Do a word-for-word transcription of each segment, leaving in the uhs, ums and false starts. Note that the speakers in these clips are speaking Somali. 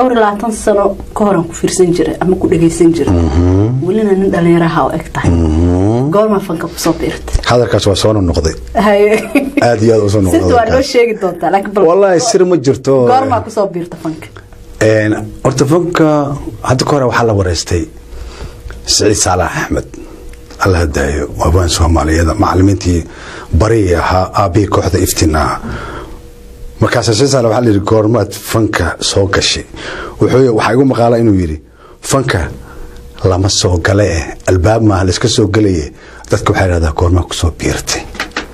دور لا تنسى كهرم كفير سنجرة أما كل جي سنجرة ولنا ندل يراها وأكتح قال ما فنك بصبرت هذا كاس وصون النقطة هاي هذه هذا وصون النقطة ست ولا شيء جدّت لك والله يصير مجرته قال ما بصبرت فنك إن أرتفنك هذا كهرم وحلا ورستي سعيد صالح أحمد الله هدايه وابان سومالي هذا معلمتي بريه ها ابي كوحده افتنا markaas sida waxa la goormaad fanka soo gashay wuxuu waxa igu maqaala inuu yiri fanka lama soo galay albaab ma la iska soo galay dadku waxay raadaan goorma ku soo biirtay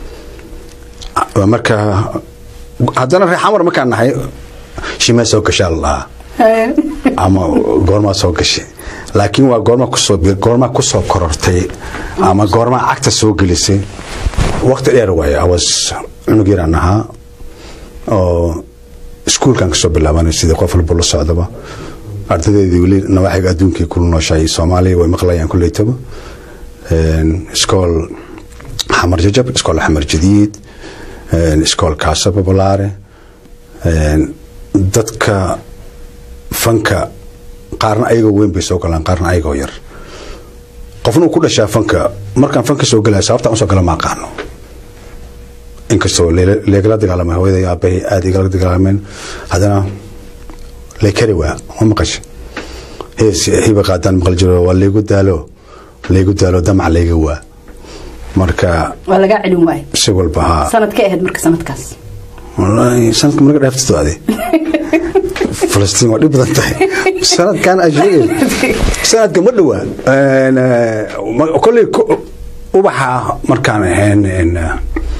marka hadana riixamar ma kan nahay shima soo gashay Allah ama goorma soo gashay laakiin waa goorma ku soo biir goorma ku soo korortay ama goorma agta soo gelisay waqti dheer way awas inuu giranaha oo iskuulkan ka soo bilaabanay sida qof walba la socdaba ardadeedii wali nawaaxiga adduunka ku nooshay Soomaaliya way maqlayaan kulleeytaba een iskool xamar jajab iskool xamar jadiid een iskool kaasa populaare een dadka fanka qaarna ayaga weyn bay soo galaan qaarna ayaga yar qofna ku dhashaa fanka markaan fanka soo galay sababta aan soo galay ma aqaano inkastoo leegala dagaalamay hooyada aabay aad igala dagaalameen hadana leekari waa ma maqash hees hiba qaadan maqal jiro waa leegu daalo leegu daalo damac leega waa marka waa laga cilin waay si walba sanadka ahayd marka sanadkaas wallahi sanadka marka dhaafto aade فلسطين ودي بدنتي سنة كان أجري سنة كم دوا أنا كل وبحا مركان هن إن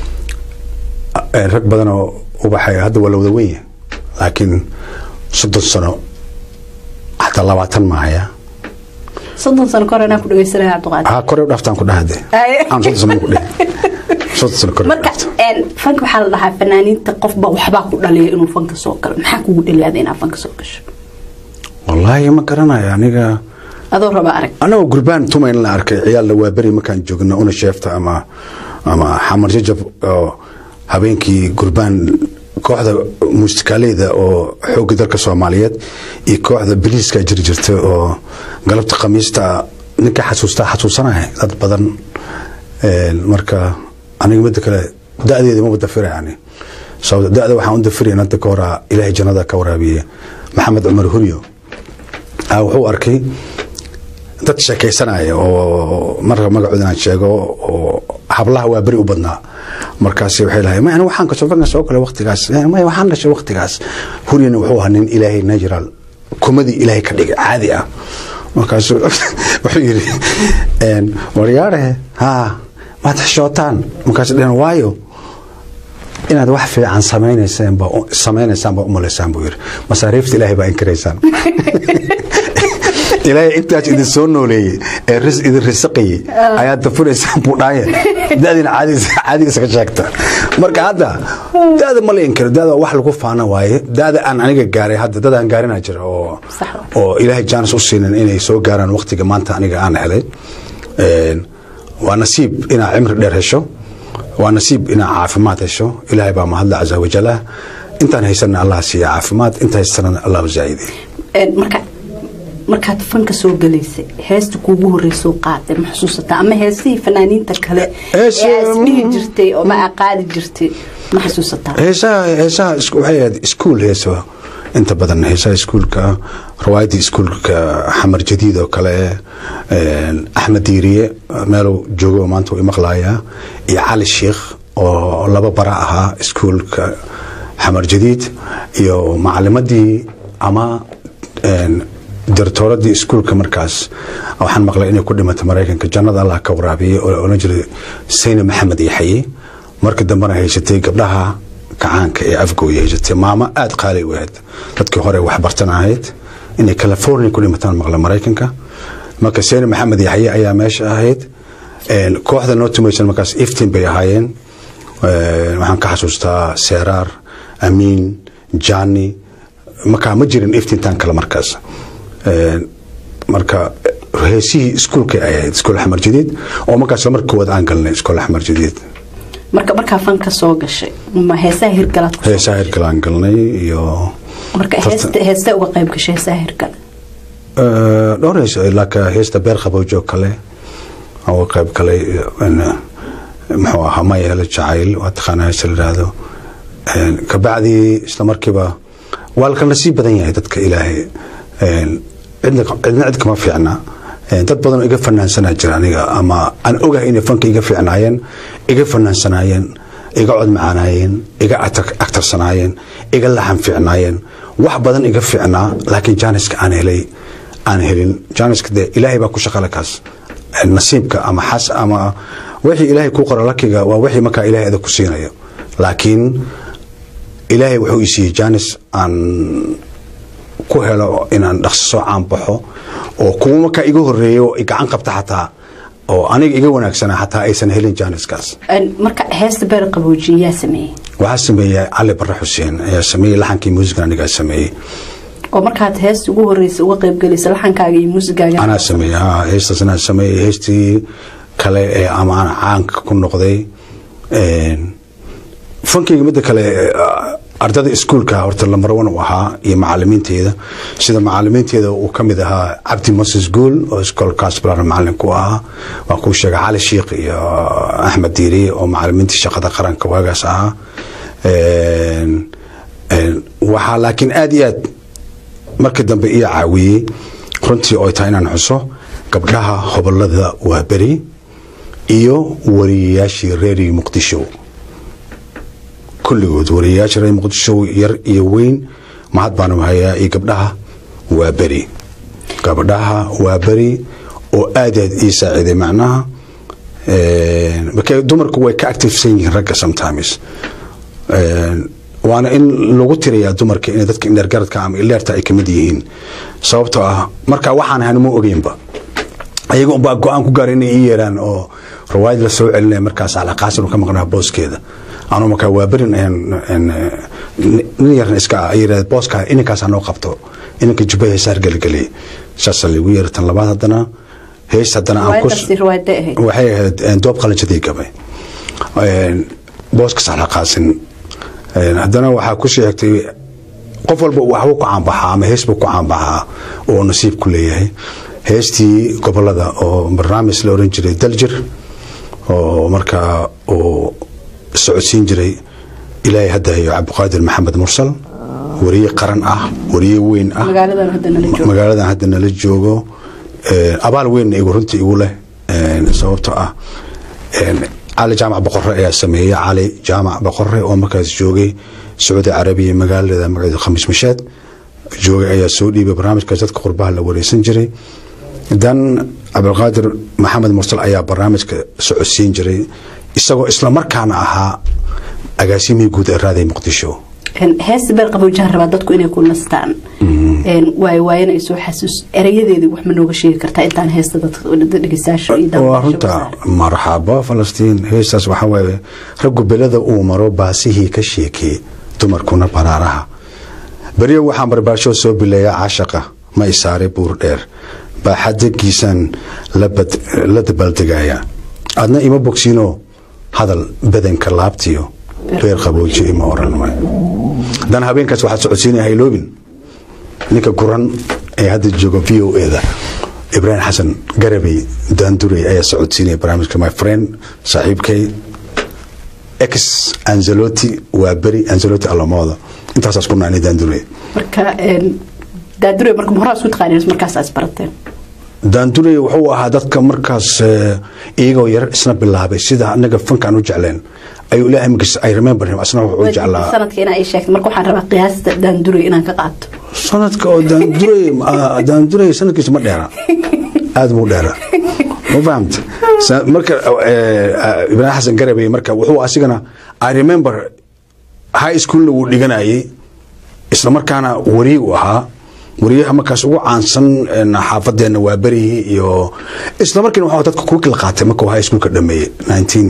ركبنا وبحا هذا ولا ودوية لكن صد السنة حتى الله وعتن معايا صد السنة كورنا كل جسرها عبد ها كورنا دفتان كل هذا أنا صد السنة كله صد السنة كورنا مركا إن فنك بحال لها فنانين تقفبا وحبا كله إنه فنك سوكر محكو اللي هذين فنك سوكش والله ما كرنا يعني أدور ربارك أنا وقربان توما إن الأرك عيال لو بري مكان جوجنا أنا شفت أما أما حمر ججب هبينكي قربان كوحدة مستقلة ذا أو حوق ذلك الصوماليات يكوحدة بليس كجري جرت أو قلبت قميص تا نك حسوستا حسوسنا هاي هذا بدن المركا أنا يمد كلا ده دي ما بدفر يعني سو ده ده وحنا ندفر أن تكورا إلهي جنادا كورا بيه محمد عمر هوريو أو هو أركي تتشكي سنة أو مرة ما قعدنا نشجعه وحبلها وابري وبدنا مركزي وحيلها ما أنا وحنا كشوفنا سوق لوقت جاس يعني ما وحنا شو وقت جاس هوريو وهو هنن إلهي نجرال كوميدي إلهي كديك عادية مركز وحيري إن ورياره ها ما تحشوتان مركز لين وايو إن هذا واحد في عن سمين إنسان با سمين إنسان با أمور إنسان بير مصاريف إلهي با إنكريسان إلهي أنت أجد السونو لي الرزق إذا الرزقي عياد تفور إنسان بوناية ده دين عادي عادي سكشكتر مرك هذا ده هذا ما ينكر ده هذا واحد لقوف أنا واي ده هذا أنا أنا جاري هذا ده أنا جاري ناجر أو أو إلهي جانس أصين إنه يسوق جارن وقت كمان تاني أنا هلي ونصيب إن عمر درهشوا ونصيب إن عافمات هشوا إلهي بام الله عز وجل أنت هيسنا الله سي عافمات أنت هيسنا الله زايدي مرك مركات فنك سوق جلسة هست كوبه الرسوقات محسوسة أما هستي فنانين تكله اسمه جرتي أو ما أقال جرتي محسوسة هسا هسا وحيد سكول هسا أنت بدن هسا سكول ك روايدي سكول كحمر جديد وكله أحمد ديري ماله جوجو مانتو مقلايا يعلى الشيخ أو لبا براها سكول كحمر جديد يو معلمتي أما درتورة دي سكول كمركز أو حن مقلة إني كل ما تمرين كجنة الله كورابي أو نجري سين محمد يحيي مركز دمرة هي شتى قبلها كعانك أفقو يجتى ماما آد قالي واحد تذكر هوري وحبرتنا هيت إني كاليفورنيا كل ما تمر مقلة مريكنك مركز سين محمد يحيي أيام إيش هيت كواحدة نوت ميشن مركز إفتين بيهاين وحن كحسوستا سيرار أمين جاني مكان مجرين إفتين تان كلا مركز marka heesii iskuulka ay iskuul xamar jadiid oo markaas markii wad aan galnay iskuul xamar jadiid marka marka fanka soo gashay ma heesaha hirgalad ku heesaha hirgalaan galnay iyo marka heesta heesta uga qayb gashay saahirka ee dhowraysa ilaa heesta beer qabowjo kale oo qayb kale muxuu ahaa ma yeelo jacayl waa taqaanaa silraado een ka bacdi isla markiiba walka nasiib badan yahay dadka ilaahay een cidna cidna cid kama fiicna dad badan iga fanaansana jira aniga ama aan ogahay in fanka iga fiicnaayeen iga fanaansanaayeen iga cod macaanaayeen iga aktarsanaayeen iga laxan fiicnaayeen wax badan iga fiicnaa laakiin jaaniska aan helay aan helin jaaniska de ilaahay baa ku shaqala kaas nasiibka ama xas ama wixii ilaahay ku qoro lakiga waa wixii marka ilaahay aad ku siinayo laakiin ilaahay wuxuu isii jaanis aan ku helo inaan dhaqso aan baxo oo kuwa marka iga horeeyo gacan qabta xataa oo aniga iga wanaagsana xataa aysan helin jaaniskaas marka heesta beer qabowjiya sameeyay waxa sameeyay Ali Barre Xuseen ayaa sameeyay laxankii muusiga aniga sameeyay oo markaad heesta ugu horeysay uga qayb galaysa laxankaaga iyo muusigaaga ana sameeyay heestaasna sameeyay heestii kale ee amaan caan ku noqday een funkiga mid kale ardada iskuulka horta la marwan u ahaa iyo macallimiinteeda sida macallimiinteeda uu kamid ahaa Cabdi Moses Gool oo iskoolkaas baran macallin ku ahaa waa ku sheegay Cali Sheekh iyo Ahmed Diiri oo macallimiintii shaqada qaranka waagaas ahaa een een waxa laakiin aad iyo aad markii dambe iyo caawiyay runtii oo tahay inaan xuso gabdhaha hobolada waa bari iyo wariyaashii reer Muqdisho kulligood wariyaasha reer Muqdisho yar iyo weyn mahad baan u hayaa iyo gabdhaha waa bari gabdhaha waa bari oo aad aad ii saaciday macnaha ee markay dumarku way ka active yihiin ragga sometimes ee waana in lagu tiriyaa dumarka in dadka indar garadka ama ileerta ay kamid yihiin sababtoo ah marka waxaan ahaan ma ogeynba ayagu baa go'aan ku gaar inay yeeraan oo rawaayad la soo celinay markaas ala qaasir ka maqnaa booskeeda aanu marka waa barin in in yar iska ayira booska in ka sano qabto in ka jubay saar galgalay shasal ugu yartan labaad hadana hees hadana aan ku waxay ahayd doob qalanjadii gabay een booska sala qaasin hadana waxa ku sheegtay qof walba waxa ku caanbaxa ama hees ku caanbaxa oo nasiib ku leeyahay heestii gobolada oo barnaamij la oran jiray daljir oo marka oo socodsiin jiray ilaahay hadayo Cabdiqaadir Maxamed Mursal wariye qaran ah wariye weyn ah magaaladan hadana la joogo magaaladan hadana la joogo ee abaal weyn ay runtii igu leh ee sababtoo ah ee Ali Jaamac Boqorre ayaa sameeyay Ali Jaamac Boqorre oo markaas joogay Saudi Arabia magaalada magaalada Khamis Mashaad joogay ayaa soo dhiibay barnaamijka dadka qurbaha la wareysan jiray dan Cabdiqaadir Maxamed Mursal ayaa barnaamijka socodsiin jiray isagoo isla markaana ahaa agaasimiga guud ee raadiyo Muqdisho in hees beer qabowjaha raba dadku inay ku nastaan een way waayeen ay soo xasuus erayadeedii wax ma nooga sheegi kartaa intaan heesta dadka dhageysaasho iyo daawasho marxaba Falastiin heestas waxa weeye rag belada uu maro baasihii ka sheekay dumarkuna baraaraha bariyo waxaan barbaasho soo bileeyaa caashaqa ma isaare buur dheer baaxadigiisan labad la dabaldegaya adna ima bogsino hadal badanka laabtiyo beer qabowji ima oran way dan habeenkaas waxa socodsiinay loobin ninka guran ee hadda joogo V O A da Ibrahim Hassan Garabi Dandure ayaa socodsiinay barnaamijka my friend saaxiibkay ex Angelotti waa bari Angelotti Alamoda intaas asku naani Dandure marka een Dandure marka hore isku taqaanay markaas as barateen Dandure wuxuu ahaa dadka markaas iyagoo yar isna bilaabay sida anaga fankan u jecleen ay ilaahay magis ay remember him asna wuxuu jeclaa sanadkeena ay sheegtay marka waxaan rabaa qiyaasta Dandure inaan ka qaato sanadka oo Dandure Dandure sanadkiisa ma dheera aad buu dheera ma fahamt marka Ibrahim Hassan Garabi marka wuxuu asigana I remember high school uu dhiganayay isla markaana wariye u ahaa wariyaha markaas ugu caansan xaafadeena waa bari iyo isla markiina waxa dadka ku kala qaatay marka high school ka dhameeyay nineteen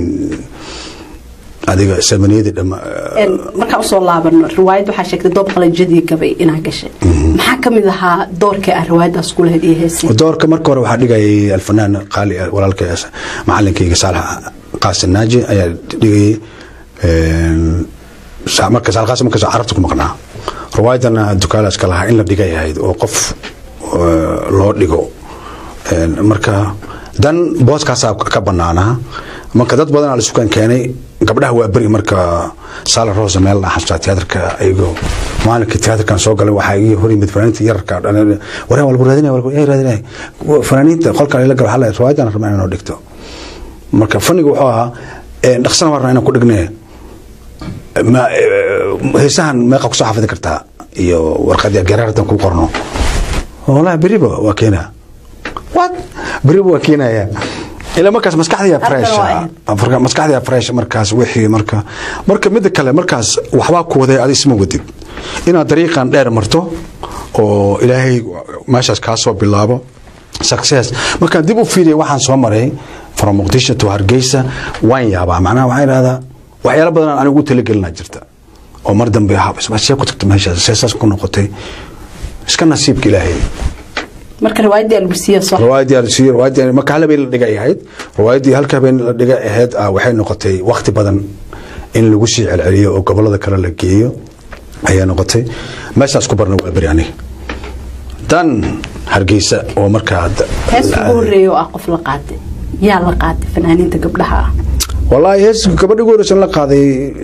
adiga samaniyada dhama een marka soo laabano riwaayad waxa sheegtay doob qalanjadii gabay inaa gashay maxaa kamid ahaa doorka ah riwaayadaas ku leeyahay heesay doorka marka hore waxa dhigay alfanaan qaali walaalkaas macallinkayga Saalax Qaasim Naaji ayaa dhigay een marka Saalax Qaasim marka carabta ku maqnaa riwaayadana dukaalaas ka lahaa in la dhigay ahayd oo qof loo dhigo marka dan booskaas ka banaanaa marka dad badan la sukan keenay gabdhaha waa bari marka Sala Rosa meel la xasta teatrka aygo maalinka teatrkan soo galay waxa ay hor yimid fanaaniinta yarka wareen walba raadinay walba ay raadinay fanaaniinta qolka la gal xalay riwaayadana rabaan inuu dhigto marka fanigu wuxuu ahaa dhaqsan warna inaan ku dhignay ma heesahan ma qaqso xafid kartaa iyo warqadii garaartan ku qorno walahi bariba waa keena what bariba waa keena ya ila markaas maskaxdiya fresh afka maskaxdiya fresh markaas wixii marka marka mid kale markaas waxba ku waday adii isma wadid ina dariiqan dheer marto oo ilaahay meeshaas ka soo bilaabo success marka dib u fiiriyay waxaan soo maray from Muqdisho to Hargeysa waan yaaba macnaha waxay raada waxyaalo badan aan ugu talagalna jirta oo mar dambe habis ma ku tagto meeshaas seesaas ku noqotay iska nasiibka ilaahay marka riwaayadii albusiya soo riwaayadii albusiya riwaayadii marka hal been la dhigay ahayd riwaayadii halka been la dhigay ahayd waxay noqotay waqti badan in lagu sii celceliyo oo gobolada kale la geeyo ayaa noqotay meeshaas ku barna waa bariani dan Hargeysa oo marka hadda hees ugu horeeyo ah qof la qaaday yaa la qaaday fanaaniinta gabdhaha wallahi hees gabadha ugu horeysan la qaaday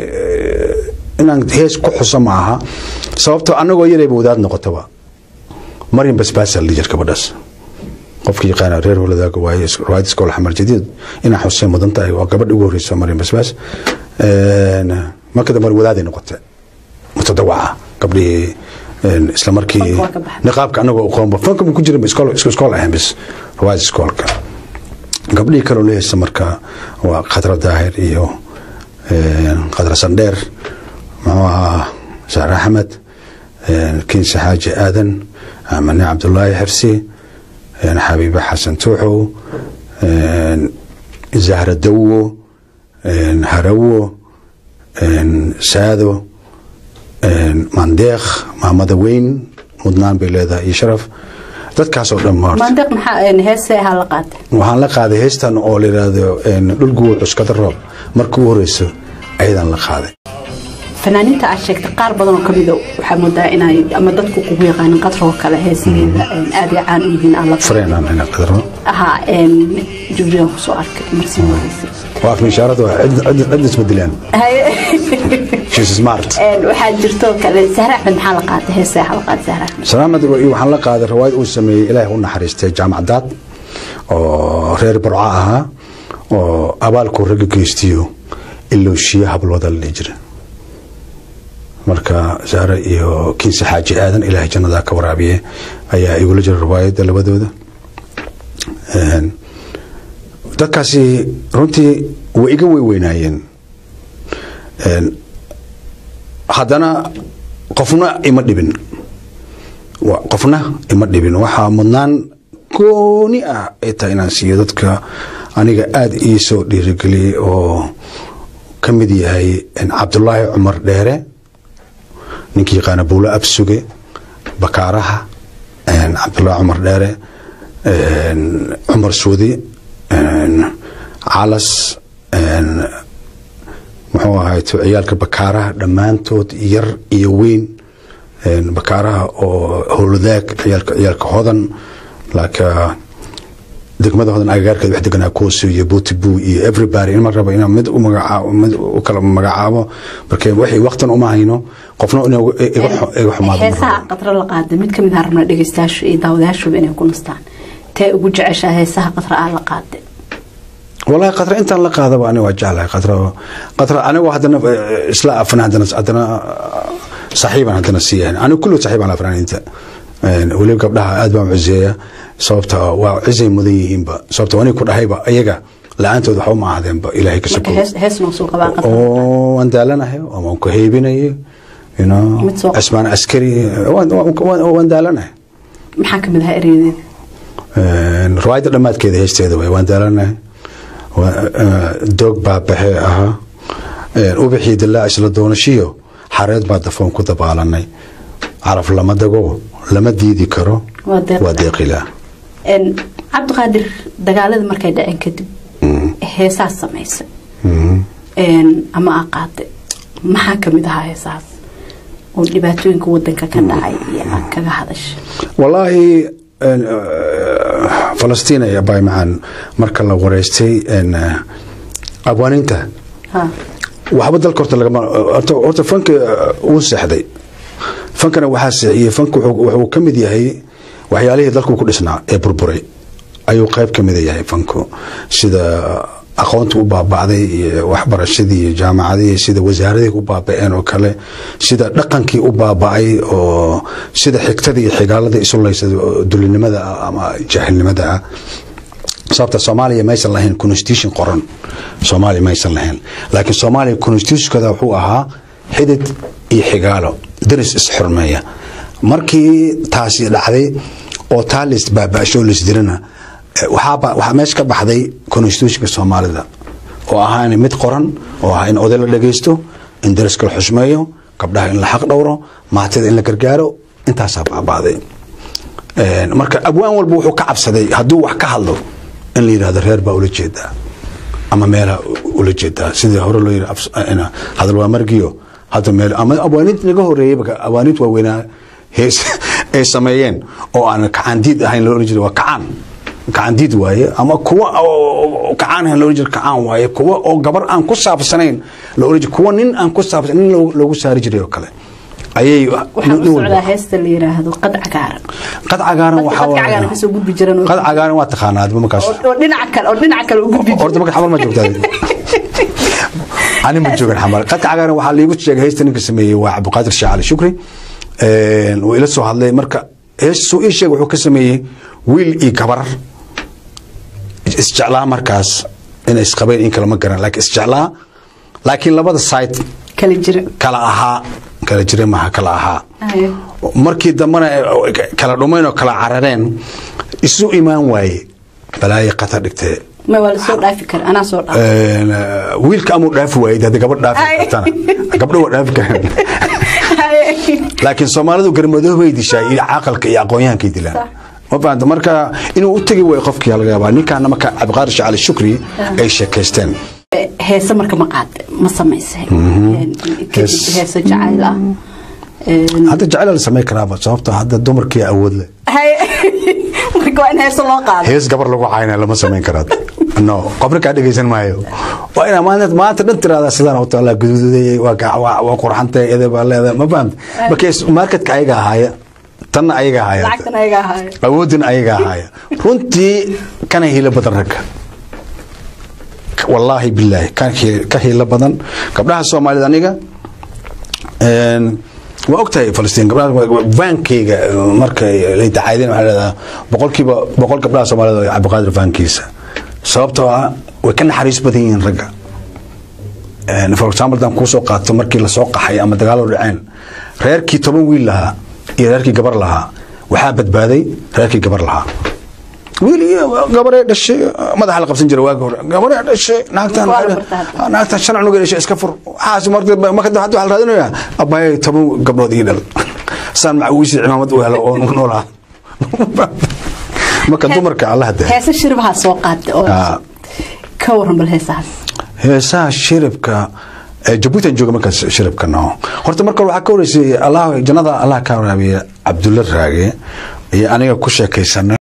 inaan hees ku xusama aha sababtoo anagoo yaray wadaad noqotaba Mariam Basbaas اللي جرك بدرس قف كي قانا رير ولا ذاك واي رايد سكول حمر جديد إن حسين مدنتا وقبل يقول رئيس مريم بسباس ما كذا مر ولادي نقطة متدوعة قبل إسلام مركي نقاب كأنه وقوم بفنكم يكون جرب سكول سكول أهم بس رايد سكول قبل يكلوا ليه سمركا وقدر داهر إيوه قدر سندير مع زهرة أحمد كنس حاج آذن مني عبد الله حرسي حبيبة حسن توحو زهرة دو هرو سادو مانديخ محمد وين مدنان بلاد يشرف dadkaas oo dhammaan maandaq maxaa een heesaha la qaaday waxaan la qaaday heestan oo la yiraahdo een dhul guur cuskada roob markuu horeyso aydan la qaaday fanaaniinta aad sheegtay qaar badan oo kamid ah waxa moodaa inay ama dadku kugu yaqaan qadro kale heesigeeda een aad iyo caan u yihiin alla fareenan ina qadro aha een jubriyo soo arkay marsiin wareysi waa fi ishaaradu cid cid isbeddelaan she's smart een waxa jirto kale Sahra Ahmed maxaa la qaaday heesaha la qaaday Sahra salaamad iyo waxaan la qaaday riwaayad uu sameeyay Ilaahay u naxariistay jaamacadaad oo reer Burco aha oo abaalku rag geystiyo ilaa shiya hablooda la jira marka Sahra iyo Kinsi Xaaji Aadan Ilaahay jannada ka waraabiye ayaa igu la jira riwaayada labadooda een dadkaasi runtii way iga weynaayeen een haddana qofna ima dhibin qofna ima dhibin waxa mudnaan gooni ah ee inaan siiyo dadka aniga aad ii soo dhiirigeliyay oo kamid yahay in Cabdullaahi Cumar Dheere ninkii qaana buula absuge bakaaraha een Cabdullaahi Cumar Dheere een Cumar Suudi een Calas een muxuu ahaa ciyaalka bakaaraha dhamaantood yar iyo weyn een bakaaraha oo howladaag ciyaalka ciyaalka hodan laakiin degmada hodan agagaarkeeda wax deganaa Kooso iyo Botibu iyo everybody in maraba inaan mid u magacaabo mid u kala magacaabo markay wixii waqtan uma hayno qofna inuu iga iga xumaado heesaha qadra la qaaday mid kamid ah rabna dhageystayaashu iyo daawadayaashu inay ku nastaan tee ugu jeceshahay heesaha qadra la qaaday والله قطر انت لا قادبا انا وجعلها قطر قطر انا وحدنا اسلا افنا عندنا عندنا صاحبا عندنا سيان انا كله صاحب على فران انت ولي قبلها اد بام عزيه صوبته waa cizay mudayihiin ba sababta wani ku dhahayba ayaga laantooda waxa ma ahaadeen ba ilaahay ka soo hees hees noo soo qabaa qadar oo andaalanahay oo ku heybinayo ina asmaan askari oo andaalanahay maxaa kamid ah ereyadeeda een riwaayada dhamaadkeeda heesteeda way andaalanahay دوغ بابه اها او بخي دلا اسلا دونشيو حريد با دفون ku dabaalanay araf lama dago lama diidi karo waa deeqila en Cabdiqaadir dagaalada markay dhaceen kadib heesaa sameysay en ama aqaade maxaa kamid ah heesaas oo dhibaatooyinka wadanka ka dhacay iyo kaga hadash wallahi Falastiin ay bay macaan marka la wareystay in abwaaninta ha waxba dalka horta laga horta fanka uu saxday fankana waxa saxiyay fanku wuxuu kamid yahay waxyaalihii dalku ku dhisnaa ee burburay ayuu qayb kamid yahay fanku sida aqoonta u baabacday iyo waxbarashadii iyo jaamacadii sida wasaaradii u baabaceen oo kale sida dhaqankii u baabacay oo sida xigtada iyo xigaalada isu leeysa dulinimada ama jahilnimada sababta Soomaaliya ma aysan lahayn constitution qoran Soomaaliya ma aysan lahayn laakiin Soomaaliya constitution-kada wuxuu ahaa xidid iyo xigaalo daris isxurmeeya markii taasi dhacday oo taalis baabasho lisdirana waxa waxa meesh ka baxday constitution-ka Soomaalida oo ahaan mid qoran oo ah in oday la dhageysto in dariska la xushmeeyo gabdhaha in la xaq dhowro maatada in la gargaaro intaas baabaaday ee marka abwaan walba wuxuu ka cabsaday haduu wax ka hadlo in la yiraahdo reer baa ula jeeda ama meela ula jeeda sidii hore loo yiri ina hadal waa margiyo hada meel ama abwaanid naga horeeyay baka abwaanid waa weynaa hees ay sameeyeen oo aan kacandiid ahayn loo jeedo waa kacan kacandiid waaye ama kuwa kacan ahayn loo jeedo kacan waaye kuwa oo gabar aan ku saabsanayn loo jeedo kuwa nin aan ku saabsanayn loogu saari jiray oo kale ayay waxaan u socdaa heesta la yiraahdo qad cagaaran qad cagaaran waxa waa qad cagaaran ka soo gudbi jireen qad cagaaran waa taqaanaad markaas oo dhinaca kale oo dhinaca kale u gudbi jiray orda marka xamal ma joogtaa ani ma joogan xamal qad cagaaran waxa liigu sheegay heesta ninka sameeyay waa Cabdiqaadir Shaali Shukri ee oo ila soo hadlay marka heestu ii sheeg wuxuu ka sameeyay wiil iyo gabar isjeclaa markaas in isqabeen in kala ma garan laakiin isjeclaa laakiin labada side kala jira kala ahaa kala jira ma kala ahaa markii dambana kala dhumayn oo kala carareen isu iimaan waaye balaayi qata dhigtay ma wala soo dhaafi kar ana soo dhaaf ee wiilka amu dhaafi waayay dad gabadh dhaafi kartana gabdho waa dhaafi karaan laakiin Soomaalidu garmadoow way dishay iyo aqalka iyo aqoonyahanka dilaan ma faanta marka inuu u tagi way qofkii laga yaabaa ninkan marka Cabdiqaadir Shaali Shukri ay sheekaysteen heesa marka ma qaad ma sameysay heesa jacayl ah hada jacayl la sameey karaa sababta hada dumarkii awood leh marka waan heesa loo qaado hees gabar lagu caayna lama sameyn karaa no qofna ka dhageysan maayo waa ina maanta maanta dhan tirada sidaan oo taala guduuday waa waa qurxantay eedaba leedahay ma fahamta markii marketka ayaga ahaaya tan ayaga ahaaya lacagtan ayaga ahaaya awoodin ayaga ahaaya runtii kana hila badan rag wallahi billahi kan ka hila badan gabdhaha Soomaalida aniga een waa ogtahay Falastiin gabdhaha vankeyga markay la tacaydeen waxa la boqolkiiba boqol gabdhaha Soomaalida ay Cabdiqaadir vankiisa sababtoo ah way ka naxariis badan yihiin ragga een for example dan ku soo qaato markii la soo qaxay ama dagaal u dhaceen reerkii toban wiil lahaa iyo reerkii gabar lahaa waxa badbaaday reerkii gabar lahaa wiil iyo gabar ay dhashay madaxa la qabsan jiray waaga hore gabar ay dhashay naagtan naagtan shan cunug dhashay iska fur waxaas markii marka hadda waxa la raadinayaa abay toban gabdhood ii dhal san macawiisi cimaamad u helo oo noolaa marka dumarka Allah hada heesa shirbaha soo qaatay oo ka waran bal heesaas heesaha shiribka Djibouti jooga marka shiribka noo horta marka waxa ka horeysay Allah jannada Allah ka waraabiya Cabdulla Raage iyo aniga ku sheekaysanay